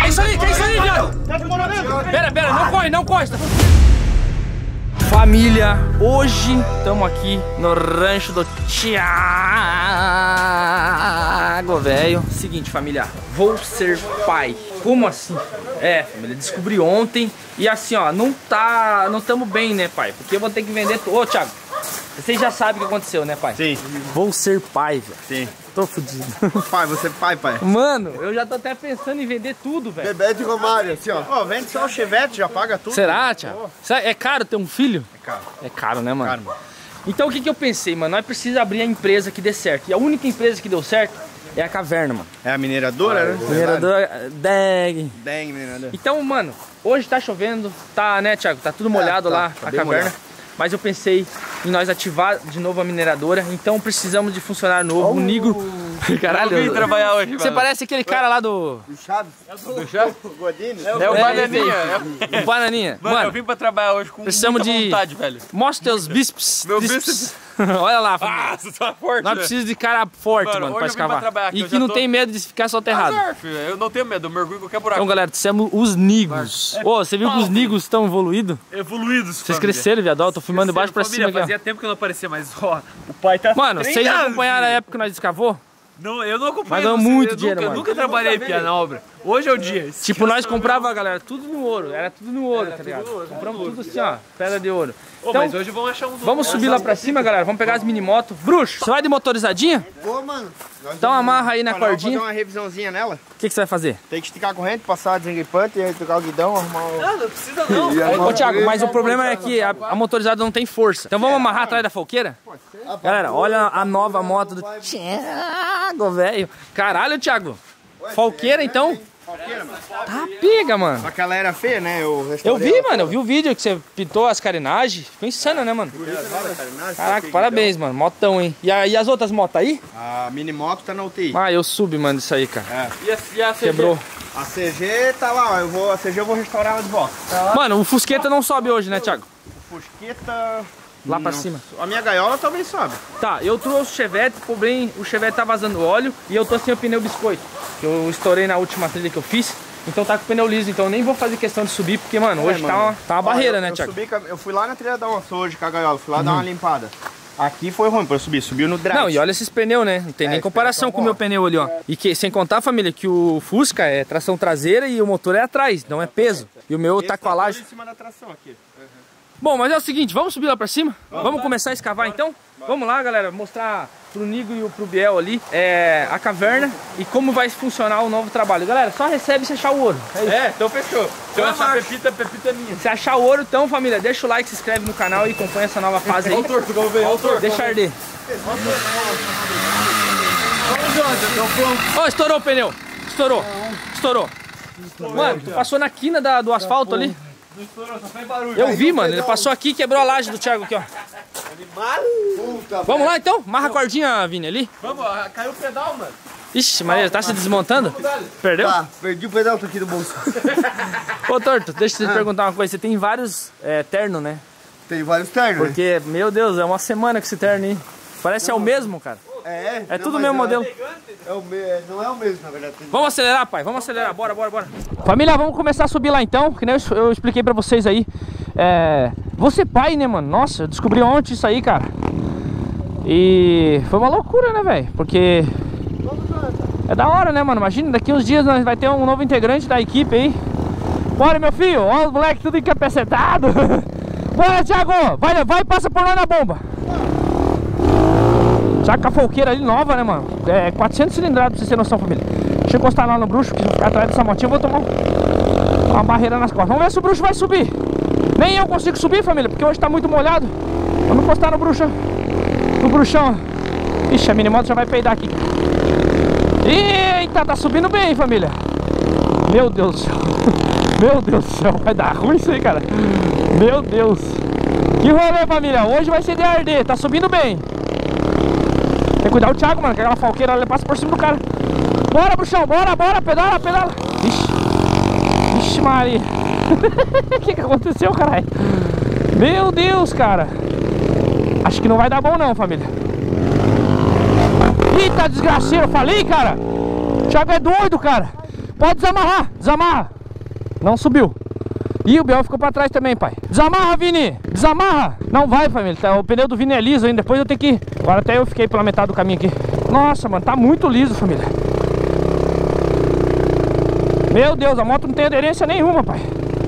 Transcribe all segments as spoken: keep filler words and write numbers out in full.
isso ali? Que é isso ali, viado? Pera, pera, não corre, não corre. Família, hoje estamos aqui no rancho do Thiago, velho. Seguinte, família, vou ser pai. Como assim? É, família, descobri ontem. E assim, ó, não tá, não estamos bem, né, pai? Porque eu vou ter que vender... Ô, Thiago, vocês já sabem o que aconteceu, né, pai? Sim. Vou ser pai, velho. Sim. Tô fudido. Pai, você é pai, pai. Mano, eu já tô até pensando em vender tudo, velho. Bebete e Romário, assim, ó. Ó, vende só o Chevette, já paga tudo. Será, Thiago? Será- É caro ter um filho? É caro. É caro, né, mano? Caro, mano. Então o que, que eu pensei, mano? Nós precisamos abrir a empresa que dê certo. E a única empresa que deu certo é a Caverna, mano. É a mineradora, né? Mineradora, Deg. Deng, mineradora. Então, mano, hoje tá chovendo, tá, né, Thiago? Tá tudo molhado tá, lá, tá a bem caverna. molhado. Mas eu pensei em nós ativar de novo a mineradora. Então precisamos de funcionário novo. O Nigro. Caralho, Eu vim trabalhar hoje, você mano. parece aquele cara lá do. O Chaves. Do chá? O Godinho. É o É, Bananinha. O Bananinha. Mano, Mano, eu vim pra trabalhar hoje com precisamos muita de- vontade, velho. mostra teus bíceps. Meu tríceps. Olha lá, família. Ah, você tá forte, Nós né? precisamos de cara forte, Mano, mano, hoje pra eu vim pra escavar. trabalhar aqui, E eu que já não tô- tem medo de ficar soterrado. Azar, filho. Eu não tenho medo, eu mergulho em qualquer buraco. Então, galera, dissemos os nigos. Ô, você viu que os nigos estão evoluídos? Evoluídos, Vocês cresceram, viado. Ó, tô filmando de baixo pra cima aqui, ó. Fazia tempo que eu não aparecia, mas ó, o pai tá Mano, vocês treinado, acompanharam a filho. época que nós escavou? Não, eu não acompanhei. Mas ganhamos não sei, muito eu dinheiro, nunca, mano. nunca trabalhei pia na obra. Hoje é o dia. Tipo, nós comprava, galera, tudo no ouro. Era tudo no ouro, tá ligado? Compramos tudo assim, ó, pedra de ouro. Ô, Então, mas hoje vamos achar uns vamos subir lá pra cima, galera. Vamos pegar as mini motos. Bruxo, você vai de motorizadinha? Pô, mano. Então amarra aí na Olha, vamos cordinha. fazer uma revisãozinha nela. O que, que você vai fazer? Tem que esticar a corrente, passar a desengripante, trocar o guidão, arrumar o... Não, não precisa não. Ô, Thiago, mas o problema é que a, a motorizada não tem força. Então vamos amarrar atrás da folqueira? Galera, olha a nova moto do Thiago, velho. Caralho, Thiago. Folqueira, então? Folqueira, mano. Tá pega, mano. Só que ela era feia, né? Eu, Eu restaurei vi, ela mano, eu toda. vi o vídeo que você pintou as carenagens. Ficou insano, né, mano? Caraca, parabéns, mano. Motão, hein? E, a, e as outras motos aí? A mini moto tá na U T I. Ah, eu subi, mano, isso aí, cara. É. E a, e a C G? Quebrou. A C G tá lá, ó. Eu vou, a C G eu vou restaurar ela de volta. Mano, o Fusqueta não sobe hoje, né, Thiago? Fusqueta... Lá pra Não. cima. A minha gaiola talvez sobe. Tá, eu trouxe o Chevette, porém o Chevette tá vazando óleo e eu tô sem o pneu biscoito. Que eu estourei na última trilha que eu fiz. Então tá com o pneu liso, então eu nem vou fazer questão de subir, porque, mano, hoje É, tá, mano. uma, tá uma Ó, barreira, eu, né, eu Thiago? subi com a- eu fui lá na trilha da onça hoje com a gaiola, fui lá dar uma limpada. Aqui foi ruim pra eu subir, subiu no drive. Não, e olha esses pneus, né? Não tem É, nem esse comparação pneu tá com o meu bom. pneu ali, ó. E que, sem contar, família, que o Fusca é tração traseira e o motor é atrás, não é peso. E o meu Esse tá com a laje. todo em cima da tração aqui. Bom, mas é o seguinte, vamos subir lá pra cima? Vamos começar a escavar então? Vamos lá, galera, mostrar pro Nigo e pro Biel ali é, a caverna e como vai funcionar o novo trabalho. Galera, só recebe se achar o ouro. É isso. É, então fechou. Se eu achar pepita, pepita é minha. Se achar o ouro, então, família, deixa o like, se inscreve no canal e acompanha essa nova fase aí. Olha o torto, vamos ver, olha o torto. Deixa arder. Ó, estourou o pneu. Estourou. Estourou. Mano, passou na quina da- do asfalto ali. Não estourou, só fez barulho. Eu vi, mano. Ele passou aqui e quebrou a laje do Thiago aqui, ó. Vamos lá, então? Marra a cordinha, Vini, ali. Vamos, ah, caiu o pedal, mano. Ixi, Maria, tá se desmontando? Perdeu? Tá, perdi o pedal aqui do bolso. Ô, Torto, deixa eu te perguntar uma coisa. Você tem vários é, ternos, né? Tem vários ternos, né? Porque, meu Deus, é uma semana com esse terno aí. Parece é o mesmo, cara. É, É não, tudo o mas mesmo é- modelo. É o me... é- Não é o mesmo, na verdade. Tem- Vamos acelerar, pai. Vamos acelerar. Bora, bora, bora. Família, vamos começar a subir lá então. Que nem eu, eu expliquei pra vocês aí. É... Você pai, né, mano? Nossa, eu descobri ontem isso aí, cara. E foi uma loucura, né, velho? Porque é da hora, né, mano? Imagina, daqui uns dias nós vai ter um novo integrante da equipe aí. Bora, meu filho. Olha os moleques tudo encapacetado. Bora, Thiago. Vai, vai e passa por lá na bomba. Saca a folqueira ali nova, né, mano? É quatrocentos cilindrados, pra vocês terem noção, família. Deixa eu encostar lá no bruxo, que se eu ficar atrás dessa motinha eu vou tomar um- uma barreira nas costas. Vamos ver se o bruxo vai subir. Nem eu consigo subir, família, porque hoje tá muito molhado. Vamos encostar no bruxo, no bruxão. Ixi, a minimoto já vai peidar aqui. Eita, tá subindo bem, família. Meu Deus do céu. Meu Deus do céu, vai dar ruim isso aí, cara. Meu Deus. Que rolê, família. Hoje vai ser de arder, tá subindo bem. Tem que cuidar o Thiago, mano, que aquela falqueira ele passa por cima do cara. Bora, bruxão, bora, bora, pedala, pedala. Ixi, Ixi Maria. O que que aconteceu, caralho? Meu Deus, cara. Acho que não vai dar bom não, família. Eita, desgraceiro, falei, cara. O Thiago é doido, cara. Pode desamarrar, desamarra. Não subiu. Ih, o Biel ficou pra trás também, pai. Desamarra, Vini, desamarra. Não vai, família, o pneu do Vini é liso ainda. Depois eu tenho que ir. Agora até eu fiquei pela metade do caminho aqui. Nossa, mano, tá muito liso, família. Meu Deus, a moto não tem aderência nenhuma, pai.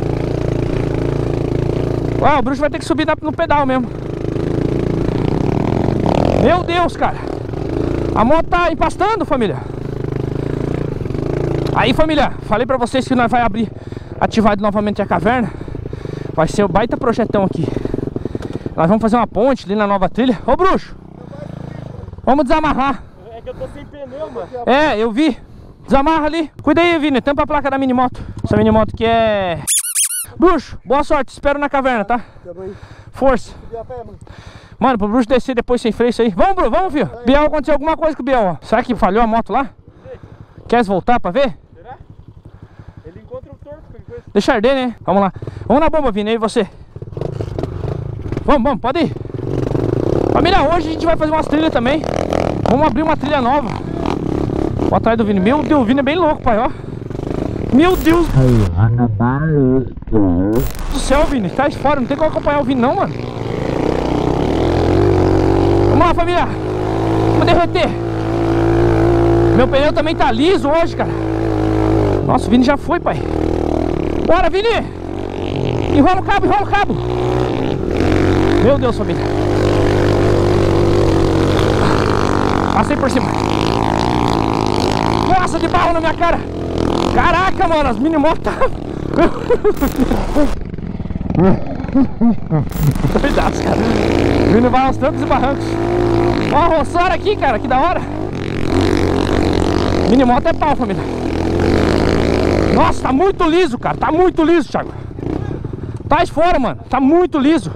Ué, o bruxo vai ter que subir no pedal mesmo. Meu Deus, cara. A moto tá empastando, família. Aí, família, falei pra vocês que nós vai abrir, ativar novamente a caverna. Vai ser o baita projetão aqui. Nós vamos fazer uma ponte ali na nova trilha. Ô, bruxo, vamos desamarrar. É que eu tô sem pneu, mano. É, eu vi. Desamarra ali. Cuida aí, Vini, tampa a placa da minimoto. Essa minimoto aqui é... Bruxo, boa sorte, espero na caverna, tá? Força. Mano, pro bruxo descer depois sem freio isso aí. Vamos, Bruxo, vamos, filho. Biel, aconteceu alguma coisa com o Biel, ó. Será que falhou a moto lá? Quer voltar pra ver? Será? Ele encontra o torto, qualquer coisa. Deixa arder, né? Vamos lá. Vamos na bomba, Vini, aí você. Vamos, vamos, pode ir. Família, hoje a gente vai fazer umas trilhas também. Vamos abrir uma trilha nova. Ó, atrás do Vini. Meu Deus, o Vini é bem louco, pai, ó. Meu Deus do céu, Vini, tá fora, não tem como acompanhar o Vini não, mano. Vamos lá, família. Vamos derreter. Meu pneu também tá liso hoje, cara. Nossa, o Vini já foi, pai. Bora, Vini. Enrola o cabo, enrola o cabo. Meu Deus, família. Passei por cima. Nossa, de barro na minha cara. Caraca, mano, as minimotos tá... Cuidado, cara. Vindo vai aos trancos e barrancos. Ó, a roçora aqui, cara, que da hora. Minimoto é pau, família. Nossa, tá muito liso, cara. Tá muito liso, Thiago. Tá fora, mano. Tá muito liso.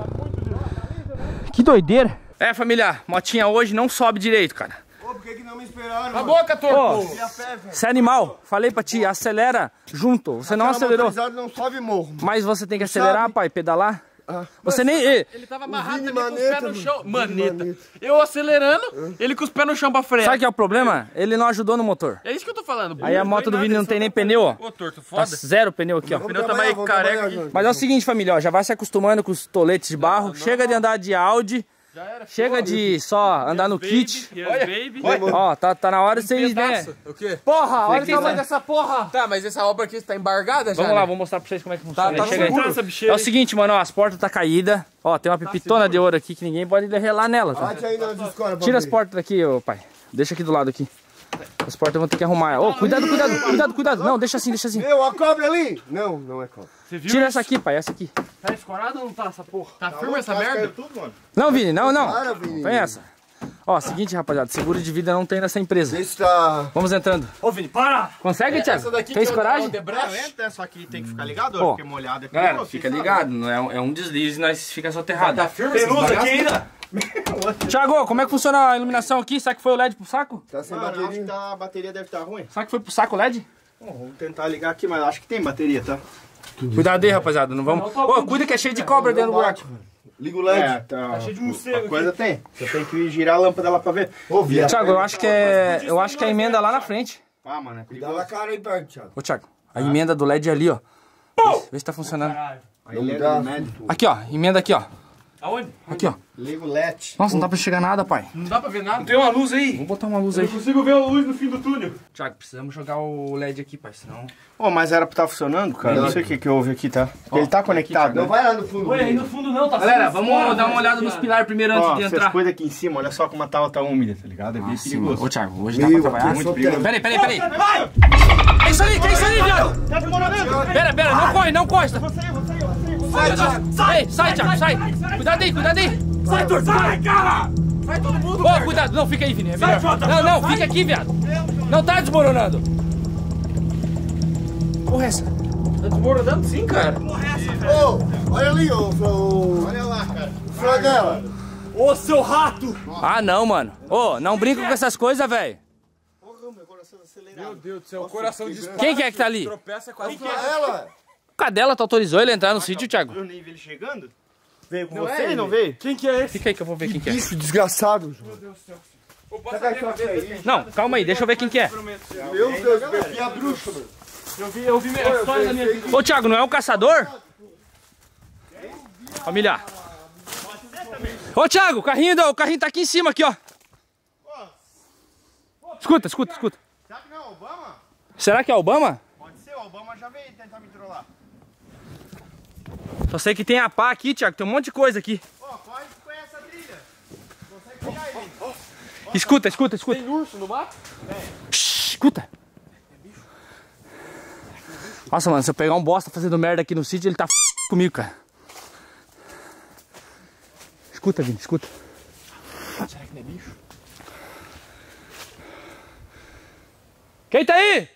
Que doideira. É, família, motinha hoje não sobe direito, cara. Por que, que não me esperaram? A boca, torto. Você é animal, falei pra ti, acelera junto. Você não acelerou. Não sobe morro. Mas você tem que acelerar, sabe? pai, pedalar. Ah, você nem... Ei, Ele tava amarrado Vini também com os maneta, pés no chão. Vini Maneta. maneta. Eu acelerando, ele com os pés no chão pra frear. sabe o que é o problema? Ele não ajudou no motor. É isso que eu tô falando. Aí a moto do Vini não tem nem pneu, ó. Ô, torto, Tá foda. zero pneu aqui, ó. O pneu tá mais careca aqui. Mas é o seguinte, família, ó, já vai se acostumando com os toletes de barro. Não, chega de andar de Audi. Já era. Chega de só andar no kit. Olha, baby. Ó, tá, tá na hora de vocês, né? O quê? Porra, olha o tamanho tamanho dessa porra. Tá, mas essa obra aqui tá embargada já? Vamos lá, né? vou mostrar pra vocês como é que funciona. Tá, tá Chega aí. seguro essa bicheira. É o seguinte, mano, ó, as portas tá caídas. Ó, tem uma pepitona de ouro aqui que ninguém pode relar nela, tá? Bate aí na descola, Tira as portas daqui, ô pai. Deixa aqui do lado aqui. As portas vão ter que arrumar. Ô, cuidado, cuidado, cuidado, cuidado. Não, deixa assim, deixa assim. Meu, a cobra ali! Não, não é cobra. Você viu? Tira essa aqui, pai, essa aqui. Tá escorado ou não tá essa porra? Tá firme essa Quase merda? caiu tudo, mano. Não, Vini, não, não. Para, Vini. Põe essa. Ó, seguinte, rapaziada, seguro de vida não tem nessa empresa. Esse tá... Vamos entrando. Ô, Vini, para! Consegue, Thiago? Fez coragem? Não, entra, só que tem que ficar ligado, Ó. porque molhado é Galera, perigoso, fica vocês ligado, não é, é um deslize e nós fica soterrado. Tá firme essa luz aqui ainda? Thiago, como é que funciona a iluminação aqui? Será que foi o L E D pro saco? sabem. Tá sem Mano, acho bateria. que tá, a bateria deve estar ruim. Será que foi pro saco o L E D? Bom, vamos tentar ligar aqui, mas acho que tem bateria, tá? Cuidado aí, rapaziada, não vamos... Ô, cuida que é cheio de cobra dentro do buraco. Liga o L E D. É, tá. Tá cheio de morcego. A coisa tem. Você tem que girar a lâmpada lá pra ver. Ô, viado. Thiago, eu acho que é... Eu acho que é a emenda lá na frente. Ah, mano, é Dá perigoso. na cara aí perto, Thiago. Ô, Thiago, a emenda do L E D é ali, ó. Vê se tá funcionando. Caralho. Não dá. Médico. Aqui, ó, emenda aqui, ó. Aonde? Aqui, ó. Liga o L E D. Nossa, não dá pra enxergar nada, pai. Não dá pra ver nada. Tem uma luz aí. Vou botar uma luz Eu aí. não consigo ver a luz no fim do túnel. Thiago, precisamos jogar o L E D aqui, pai, senão... Ô, mas era pra estar funcionando, cara. Não sei o que que houve aqui, tá? Ele tá conectado, Não né? vai lá no fundo. Olha aí no fundo não, tá Galera, saindo vamos fora, dar uma velho. olhada nos pilares primeiro antes Ó, de vocês entrar. cuidam aqui em cima, olha só como a tábua tá úmida, tá ligado? É bem Sim, mano. perigoso. Ô, Thiago, hoje dá Meu, pra trabalhar? muito perigoso. Peraí, peraí, peraí. Vai! Que isso aí, que isso aí, viado? Tá demorando. Pera, pera, não corre, não corre. Vou sair, vou sair, vou sair. Sai, Thiago. Ei, sai, Thiago, sai. Cuidado aí, cuidado aí. Sai, torto, sai, cara! Sai todo mundo, Ô, cuidado, não, fica aí, Vini. É melhor. Não, não, fica aqui, viado. Não tá desmoronando. Porra, essa. Tá desmoronando sim, cara. Ô, olha ali, ô, ô. Olha lá, cara. O Fradela. Ô, seu rato! Ah, não, mano. Ô, não brinca com essas coisas, velho. Meu Deus do céu, o coração dispara. Quem que é que tá ali? Tropeça quase. Ela. O Cadela, tu autorizou ele a entrar no sítio, Thiago? Eu nem vi ele chegando. Veio com Não é você, ele? não veio? Quem que é esse? Fica aí que eu vou ver quem que é. Bicho desgraçado, João. Meu Deus do céu. Ô, passa a cabeça. Não, calma aí, deixa eu ver quem que é. Meu Deus, peguei a bruxa, mano. Eu vi, eu vi minha história da minha vida. Ô, Thiago, não é um caçador? Família. Ô, Thiago, o carrinho, o carrinho tá aqui em cima, aqui, ó. Escuta, escuta, escuta. Será que não é Obama? Será que é Obama? Pode ser, o Obama já veio tentar me trollar. Só sei que tem a pá aqui, Thiago, tem um monte de coisa aqui. Ó, corre que conhece essa trilha. Consegue pegar ele. Escuta, escuta, escuta. Tem urso no mato? Shhh, escuta. Nossa, mano, se eu pegar um bosta fazendo merda aqui no sítio, ele tá f... comigo, cara. Escuta, Vini, escuta. Será que não é bicho? Quem tá aí?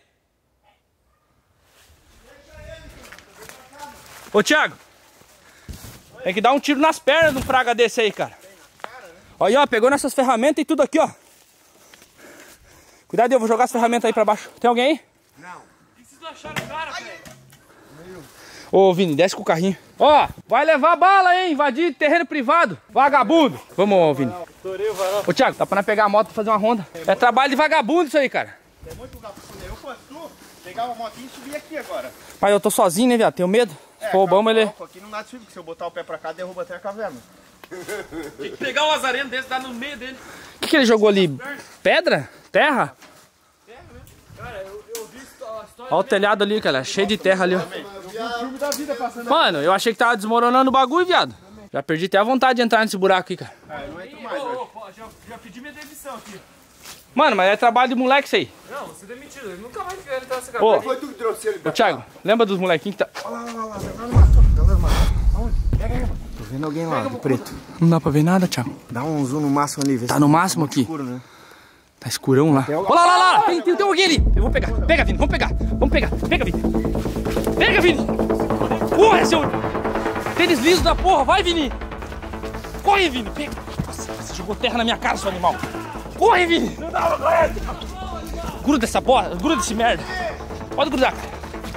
Ô, Thiago. Tem que dar um tiro nas pernas de um praga desse aí, cara. Olha aí, ó, pegou nessas ferramentas e tudo aqui, ó. Cuidado, eu vou jogar as ferramentas aí pra baixo. Tem alguém aí? Não. O que vocês acharam, cara, velho? Ô, Vini, desce com o carrinho. Ó, vai levar bala, hein? Invadir terreno privado. Vagabundo. Vamos, Vini. Estourei o varal. Ô, Thiago, dá pra nós pegar a moto e fazer uma ronda. É trabalho de vagabundo isso aí, cara. Tem muito lugar pra esconder. Eu fosse tu, pegava a motinha e subia aqui agora. Mas eu tô sozinho, né, viado? Tenho medo. Se for o Obama, ele... Álcool aqui não dá de subir, porque se eu botar o pé pra cá, derruba até a caverna. Tem que pegar um azareno desse, dar no meio dele. O que, que ele jogou ali? Pedra? Terra? Cara, eu, eu vi a história. Olha o telhado ali, cara. Cheio de terra ali, ó. Mano, eu achei que tava desmoronando o bagulho, viado. Já perdi até a vontade de entrar nesse buraco aqui, cara. Ah, eu não entro mais, Ô, velho. ô, pô, já, já pedi minha demissão aqui. Mano, mas é trabalho de moleque isso aí. Não, você é demitido. Ele nunca mais quer entrar nessa Ô, cabeça. Foi tu que trouxe ele. ô, Thiago, lembra dos molequinhos que tá... Olha lá, olha lá, olha lá, olha lá no mato, olha lá no mato. Aonde? Pega aí, mano. Tô vendo alguém lá, de preto. Não dá pra ver nada, Thiago. Dá um zoom no máximo ali, vê Tá se no máximo aqui. escuro, né? Tá escurão lá. Olha lá, lá, lá. Tem, tem, tem alguém ali. Eu vou pegar. Pega, Vini. Vamos pegar. Vamos pegar. Pega, Vini. Pega, Vini. Porra, seu... Tênis liso da porra. Vai, Vini. Corre, Vini. Pega. Nossa, você jogou terra na minha cara, seu animal. Corre, Vini. Não dá pra correr. Gruda essa porra. Gruda esse merda. Pode grudar, cara.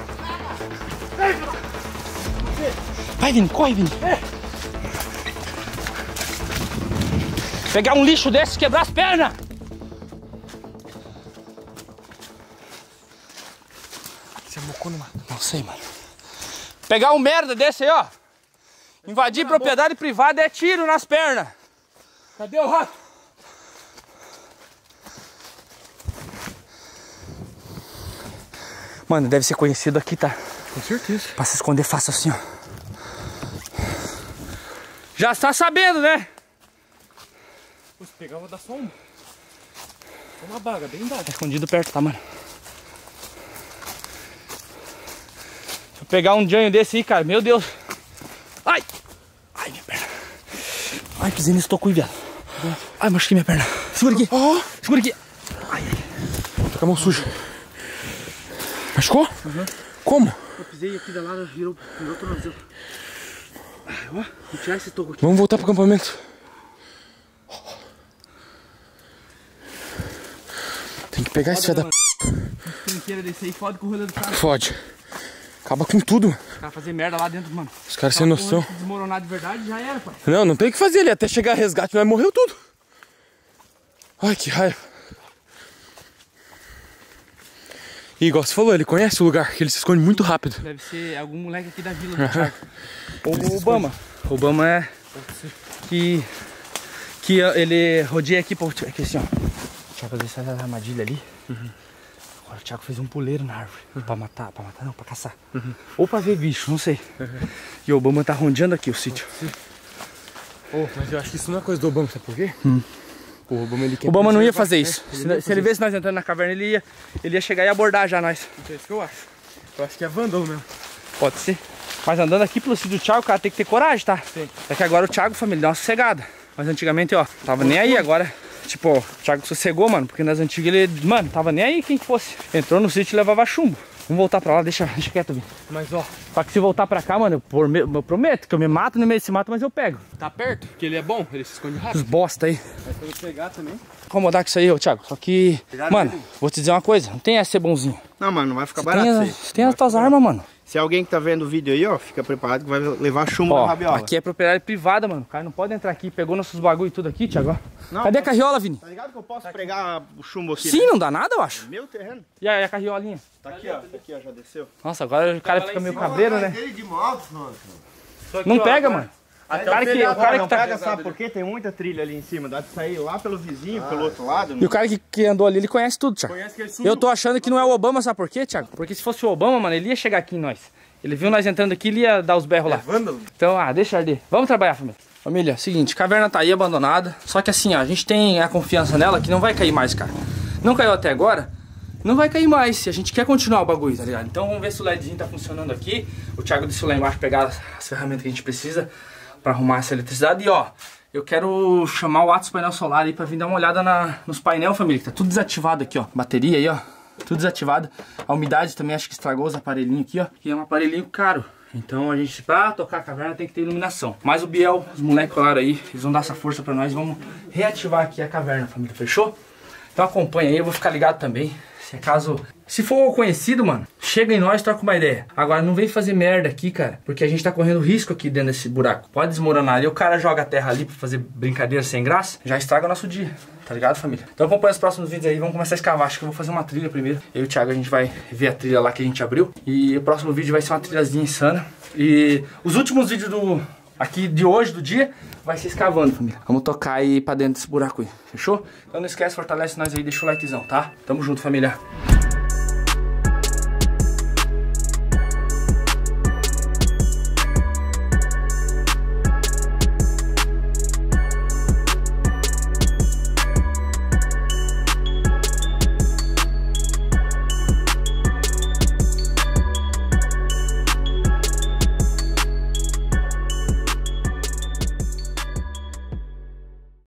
Vai, Vini. Corre, Vini. Pegar um lixo desse e quebrar as pernas. Você mocou no mato. Não sei, mano. Pegar um merda desse aí, ó. Invadir propriedade privada é tiro nas pernas. Cadê o rato? Mano, deve ser conhecido aqui, tá? Com certeza. Pra se esconder fácil assim, ó. Já está sabendo, né? Se pegar, eu vou dar só um. Uma baga, bem dada. Tá escondido perto, tá, mano? Se eu pegar um janho desse aí, cara, meu Deus. Ai! Ai, minha perna. Ai, pisei nesse toco aí, viado. Ai, machuquei minha perna. Segura aqui. Ó, Segura aqui. Ai, ai. tô com a mão suja. Machucou? Uhum. Como? Eu pisei aqui da lado, virou, virou o tornozelo. Ai, ó, vou tirar esse toco aqui. Vamos voltar pro acampamento. Tem que pegar esse fio da... Trinqueira desse aí, fode com o rolê do cara. Fode. Acaba com tudo. Os caras fazer merda lá dentro, mano. Os caras sem noção. Se desmoronar de verdade, já era, pai. Não, não tem o que fazer ali. Até chegar resgate, nós morreu tudo. Ai, que raiva. E igual você falou, ele conhece o lugar, que ele se esconde muito rápido. Deve ser algum moleque aqui da vila do Thiago. Ou o Obama. O Obama é... Que... Que ele rodeia aqui, pô. Aqui assim, ó. Deixa eu fazer essa armadilha ali. Uhum. Agora o Thiago fez um puleiro na árvore. Uhum. Pra matar, pra matar não, pra caçar. Uhum. Ou pra ver bicho, não sei. Uhum. E o Obama tá rondeando aqui o sítio. Oh, mas eu acho que isso não é coisa do Obama, sabe por quê? Hum. O Obama, ele quer O Obama não ia preservar, fazer né? isso. Ele Se, não ia se fazer ele visse nós entrando na caverna, ele ia, ele ia chegar e abordar já nós. Então é isso que eu acho. Eu acho que é vândalo mesmo. Pode ser. Mas andando aqui pelo sítio do Thiago, o cara tem que ter coragem, tá? Sim. É que agora o Thiago, família, deu uma sossegada. Mas antigamente, ó, tava nem aí. Agora, tipo, ó, o Thiago sossegou, mano. Porque nas antigas ele, mano, tava nem aí quem que fosse. Entrou no sítio e levava chumbo. Vamos voltar pra lá, deixa, deixa quieto, Vini. Mas ó, Só que se voltar pra cá, mano, eu, prome- eu prometo que eu me mato no meio desse mato, mas eu pego. tá perto, porque ele é bom, ele se esconde Os rápido. bosta aí. Mas pra eu pegar também. Incomodar com isso aí, ô Thiago. Só que, Pegaram mano, ele. vou te dizer uma coisa. Não tem essa ser bonzinho. Não, mano, não vai ficar Tem barato isso as, aí. tem as tuas armas, mano. Se alguém que tá vendo o vídeo aí, ó, fica preparado que vai levar chumbo Ó, na rabiola. aqui é propriedade privada, mano. O cara não pode entrar aqui. Pegou nossos bagulho e tudo aqui, Thiago. Não, Cadê a carriola, Vini? Tá ligado que eu posso pregar o chumbo aqui? Sim, né? não dá nada, eu acho. Meu terreno. E aí, a carriolinha? Tá aqui, ó. Tá aqui, ó, já desceu. Nossa, agora o cara fica meio cabreiro, né? Ele de moto, mano. Não pega, mano. O cara que, o cara não que tá... pega, sabe por quê? Tem muita trilha ali em cima. Dá de sair lá pelo vizinho, pelo outro lado. E o cara que, que andou ali, ele conhece tudo, Thiago. Conhece que ele sumiu. Eu tô achando que não é o Obama, sabe por quê, Thiago? Porque se fosse o Obama, mano, ele ia chegar aqui em nós. Ele viu nós entrando aqui, ele ia dar os berros lá. Vândalo. Então, ah, deixa arder. Vamos trabalhar, família. Família, seguinte, a caverna tá aí abandonada. Só que assim, ó, a gente tem a confiança nela que não vai cair mais, cara. Não caiu até agora, não vai cair mais. Se a gente quer continuar o bagulho, tá ligado? Então vamos ver se o LEDzinho tá funcionando aqui. O Thiago desceu lá embaixo pegar as, as ferramentas que a gente precisa pra arrumar essa eletricidade. E ó, eu quero chamar o Atos Painel Solar aí pra vir dar uma olhada na, nos painel, família. Que tá tudo desativado aqui, ó. Bateria aí, ó. Tudo desativado. A umidade também acho que estragou os aparelhinhos aqui, ó. E é um aparelhinho caro. Então a gente, pra tocar a caverna, tem que ter iluminação. Mas o Biel, os moleques falaram aí, eles vão dar essa força pra nós. Vamos reativar aqui a caverna, família. Fechou? Então acompanha aí, eu vou ficar ligado também. Se caso... Se for conhecido, mano, chega em nós, troca uma ideia. Agora, não vem fazer merda aqui, cara. Porque a gente tá correndo risco aqui dentro desse buraco. Pode desmoronar ali, o cara joga a terra ali pra fazer brincadeira sem graça. Já estraga o nosso dia, tá ligado, família? Então acompanha os próximos vídeos aí, vamos começar a escavar. Acho que eu vou fazer uma trilha primeiro. Eu e o Thiago, a gente vai ver a trilha lá que a gente abriu. E o próximo vídeo vai ser uma trilhazinha insana. E os últimos vídeos do... aqui de hoje, do dia, vai ser escavando, família. Vamos tocar aí pra dentro desse buraco aí, fechou? Então não esquece, fortalece nós aí, deixa o likezão, tá? Tamo junto, família.